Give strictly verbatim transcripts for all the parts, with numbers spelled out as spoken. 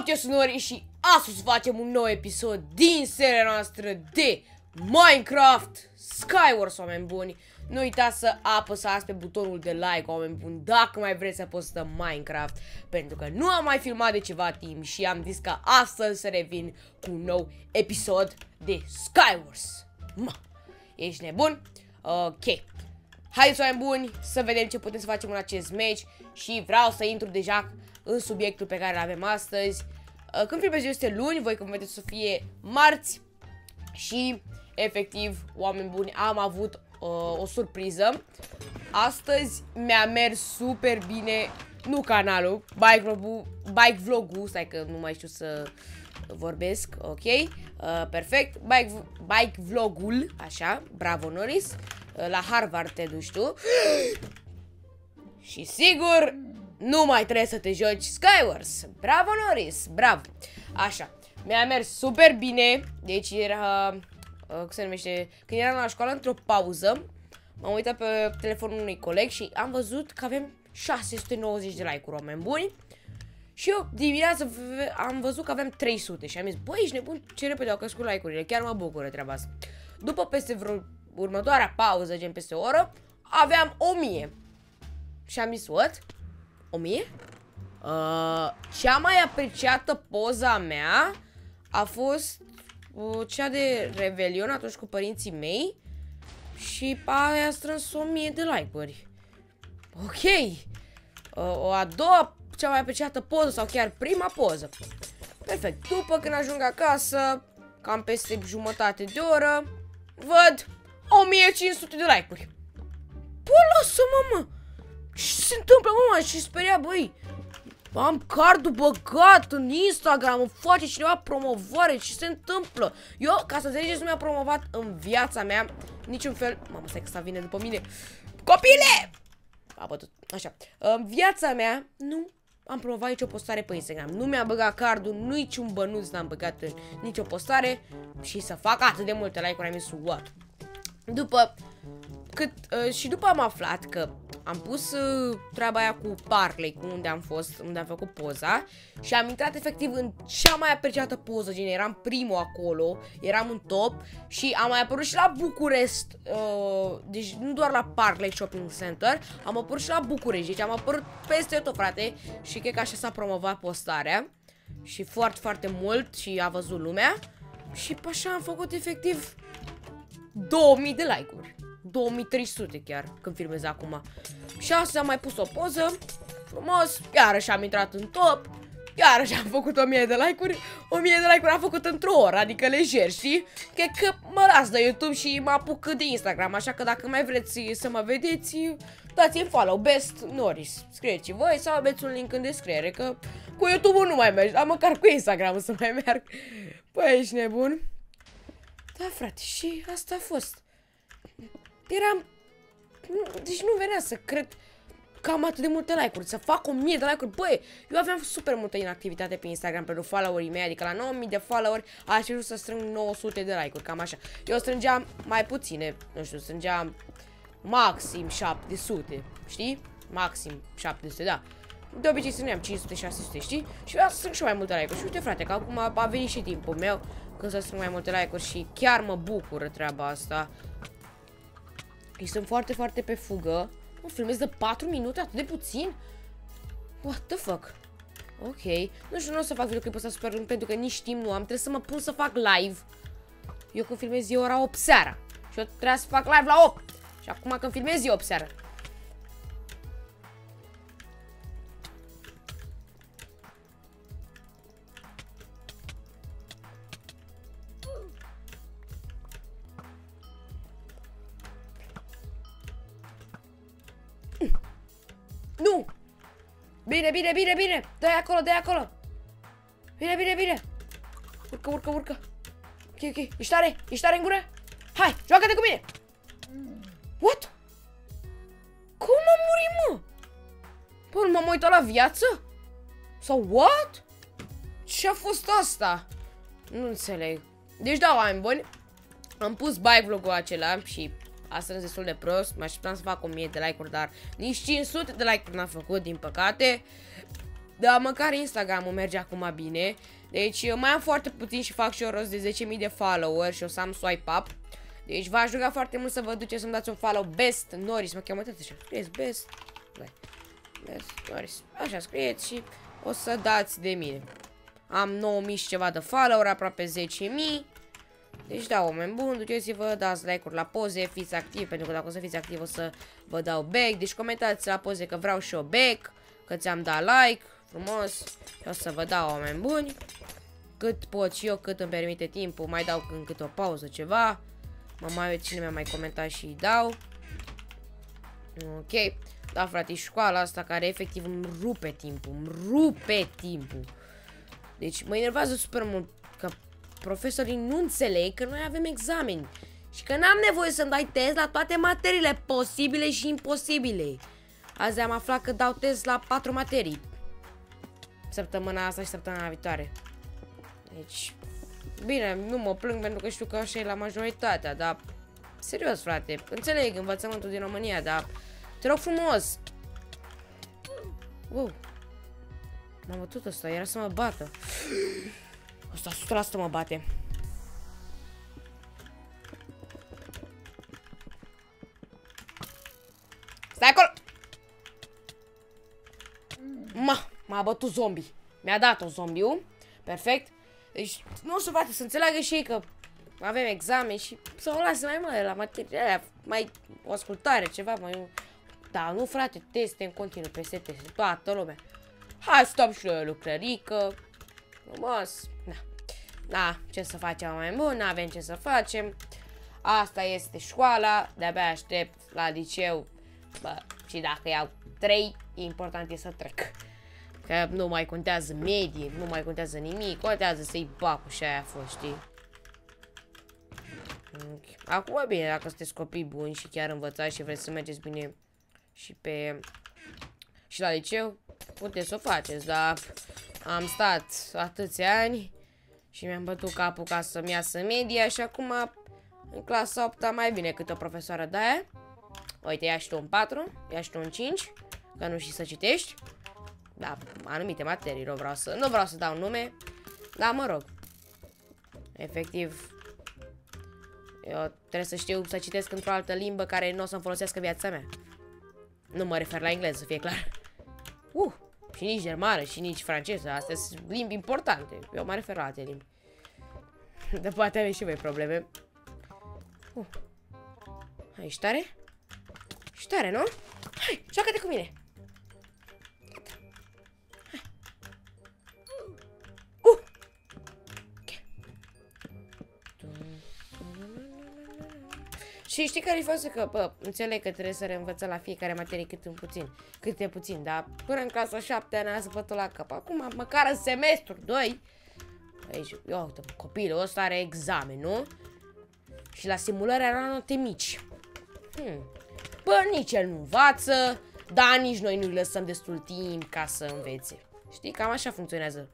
Salut, eu sunt Nori și astăzi facem un nou episod din seria noastră de Minecraft Skywars, oameni buni. Nu uitați să apăsați pe butonul de like, oameni buni, dacă mai vreți să postăm Minecraft, pentru că nu am mai filmat de ceva timp și am zis că astăzi să revin cu un nou episod de Skywars. Ma, ești nebun? Ok. Haideți, oameni buni, să vedem ce putem să facem în acest match și vreau să intru deja în subiectul pe care îl avem astăzi. Când filmez eu este luni, voi când vedeți să fie marți și efectiv, oameni buni, am avut uh, o surpriză. Astăzi mi-a mers super bine, nu canalul, bike vlog-ul, bike vlog-ul, stai că nu mai știu să vorbesc, ok, uh, perfect, bike, bike vlog-ul, așa, bravo Norris, uh, la Harvard te duci tu. Și sigur, nu mai trebuie să te joci Skywars. Bravo Norris, bravo. Așa, mi-a mers super bine. Deci era, uh, cum se numește, când eram la școală într-o pauză, m-am uitat pe telefonul unui coleg și am văzut că avem șase sute nouăzeci de like-uri, oameni buni. Și eu dimineața am văzut că avem trei sute și am zis, băi, ești nebun, ce repede au crescut like-urile, chiar mă bucură treaba asta. După peste vreo următoarea pauză, gen peste o oră, aveam o mie. Și am zis, what? o mie? Uh, cea mai apreciată poza mea a fost uh, cea de Revelion atunci cu părinții mei și aia a strâns o mie de like-uri. Ok. Uh, o a doua cea mai apreciată poză sau chiar prima poză. Perfect. După când ajung acasă, cam peste jumătate de oră, văd o mie cinci sute de like-uri. Păi lasă-mă, mă! Ce se întâmplă, mă? Și speria, băi, am cardul băgat în Instagram, îmi face cineva promovare, ce se întâmplă? Eu, ca să înțelegeți, nu mi-a promovat în viața mea niciun fel. Mamă, stai că ăsta vine după mine. Copile! A bătut, așa. În viața mea nu am promovat nicio postare pe Instagram. Nu mi-a băgat cardul, niciun bănuț n-am băgat în nicio postare. Și să fac atât de multe like-uri, am zis, what? După cât, uh, și după am aflat că am pus uh, treaba aia cu Parley, cu unde am fost, unde am făcut poza și am intrat efectiv în cea mai apreciată poză, gen eram primul acolo, eram în top și am mai apărut și la București, uh, deci nu doar la Parley Shopping Center, am apărut și la București, deci am apărut peste tot, frate, și cred că așa s-a promovat postarea și foarte, foarte mult și a văzut lumea și pe așa am făcut efectiv două mii de like-uri. două mii trei sute chiar, când filmez acum. Și astăzi am mai pus o poză frumos, iarăși am intrat în top, iarăși am făcut o mie de like-uri. o mie de like-uri am făcut într-o oră, adică lejer, știi? Cred că mă las de YouTube și mă apuc de Instagram, așa că dacă mai vreți să mă vedeți, dați-mi follow, Best Norris, scrieți voi sau aveți un link în descriere, că cu YouTube-ul nu mai merge, dar măcar cu Instagram să mai merg. Păi, ești nebun? Da, frate, și asta a fost. Eram... Deci nu venea să cred că am atât de multe like-uri, să fac o mie de like-uri. Băi, eu aveam super multă inactivitate pe Instagram pentru followerii mei, adică la nouă mii de followeri aș fi vrut să strâng nouă sute de like-uri, cam așa. Eu strângeam mai puține, nu știu, strângeam maxim șapte sute, știi? Maxim șapte sute, da. De obicei strângeam cinci sute șase sute, știi? Și vreau să strâng și mai multe like-uri. Și uite, frate, că acum a venit și timpul meu când să strâng mai multe like-uri și chiar mă bucură treaba asta. Și sunt foarte, foarte pe fugă. Mă, filmez de patru minute, atât de puțin? What the fuck? Ok. Nu știu, nu o să fac videoclipul ăsta super lung pentru că nici timp nu am. Trebuie să mă pun să fac live. Eu când filmez eu ora opt seara. Și eu trebuia să fac live la opt. Și acum când filmez eu opt seara. Nu! Bine, bine, bine, bine! Dă-i acolo, dă-i acolo! Bine, bine, bine! Urcă, urcă, urcă! Ok, ok, ești tare? Ești tare în gură? Hai, joacă-te cu mine! What? Cum am murit, mă? Bă, m-am uitat la viață? Sau what? Ce-a fost asta? Nu înțeleg. Deci da, oameni buni, am pus bike vlog-ul acela și a strâns destul de prost. Mă așteptam să fac o mie de like-uri, dar nici cinci sute de like-uri n-am făcut, din păcate. dar măcar Instagram-ul merge acum bine. Deci eu mai am foarte puțin și fac și eu rost de zece mii de follower și o să am swipe up. Deci v-aș ruga foarte mult să vă duceți să-mi dați un follow. Best Norris, mă cheamă tot așa. Scrieți Best. Best Norris. Așa scrieți și o să dați de mine. Am nouă mii și ceva de follower, aproape zece mii. Deci da, oameni buni, duceți-vă, dați like-uri la poze, fiți activi, pentru că dacă o să fiți activi o să vă dau back. Deci comentați la poze că vreau și eu back, că ți-am dat like, frumos. Și o să vă dau, oameni buni, cât pot și eu, cât îmi permite timpul, mai dau în câte o pauză ceva. Mă mai uit cine mi-a mai comentat și îi dau. Ok, da frate, școala asta care efectiv îmi rupe timpul, îmi rupe timpul. Deci mă enervează super mult că profesorii nu înțeleg că noi avem exameni și că n-am nevoie să-mi dai test la toate materiile posibile și imposibile. Azi am aflat că dau test la patru materii. Săptămâna asta și săptămâna viitoare. Deci, bine, nu mă plâng pentru că știu că așa e la majoritatea, dar serios, frate, înțeleg învățământul din România, dar te rog frumos. Wow. M-am bătut ăsta, era să mă bată. Asta o sută la sută mă bate. Stai acolo! Ma, m-a bătut zombie. Mi-a dat-o zombiul. Perfect. Deci, nu o să poate să înțeleagă și ei că avem examen și să o lase mai mare la materiile alea, mai o ascultare, ceva, mai... Da, nu frate, teste în continuu, peste teste, toată lumea. Hai, stop și eu lucrărică. Frumos. Da. Da, ce să facem mai bun, n-avem ce să facem. Asta este școala, de-abia aștept la liceu. Bă, și dacă iau trei, important e să trec. Că nu mai contează medie, nu mai contează nimic, contează să-i bacul și aia a fost, știi? Acum, bine, dacă sunteți copii buni și chiar învățați și vreți să mergeți bine și pe... și la liceu, puteți să o faceți, dar am stat atâția ani și mi-am bătut capul ca să-mi iasă media și acum în clasa opta mai bine cât o profesoară de aia. Uite, ia și tu un patru, ia și tu un cinci, că nu știi să citești. Da, anumite materii, nu vreau să, nu vreau să dau nume, dar mă rog. Efectiv, eu trebuie să știu să citesc într-o altă limbă care nu o să-mi folosească viața mea. Nu mă refer la engleză, să fie clar. Uh, și nici germană, și nici franceză, astea sunt limbi importante. Eu mă refer la alte limbi. Dar poate aveți și voi probleme. Uh. Hai, ești tare? Ești tare, nu? Hai, joacă-te cu mine! Hai. Uh. Okay. Și știi care-i față? Că, bă, înțeleg că trebuie să reînvățăm la fiecare materie cât în puțin, cât e puțin, dar până în clasa șaptea ne-a zăpătul la cap. Acum, măcar în semestru doi, aici, eu, uite, copilul ăsta are examen, nu? Și la simulări era note mici. Hmm. Bă, nici el nu învață, dar nici noi nu-i lăsăm destul timp ca să învețe. Știi, cam așa funcționează.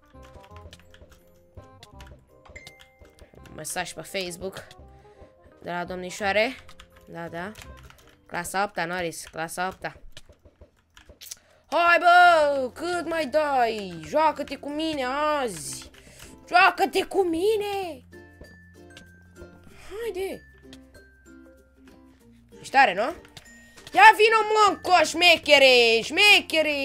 Mesaj pe Facebook de la domnișoare. Da, da. Clasa opta, Norris, clasa opta. Hai, bă, cât mai dai? Joacă-te cu mine azi. Joacă-te cu mine. Haide. Ești tare, nu? Ia vino, mânco, șmechere, șmechere.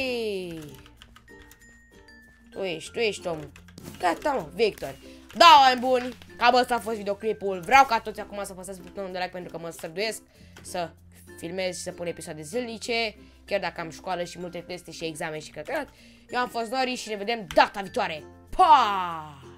Tu ești, tu ești omul. Gata, mă, Victor. Da, oameni buni, cam ăsta a fost videoclipul. Vreau ca toți acum să apăsați butonul de like pentru că mă străduiesc să filmez și să pun episoade zilnice. Chiar dacă am școală și multe teste și examene și căcat. Eu am fost Nori și ne vedem data viitoare. Pa!